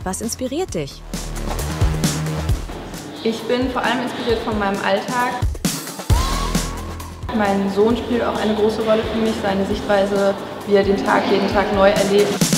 Was inspiriert dich? Ich bin vor allem inspiriert von meinem Alltag. Mein Sohn spielt auch eine große Rolle für mich, seine Sichtweise, wie er den Tag jeden Tag neu erlebt.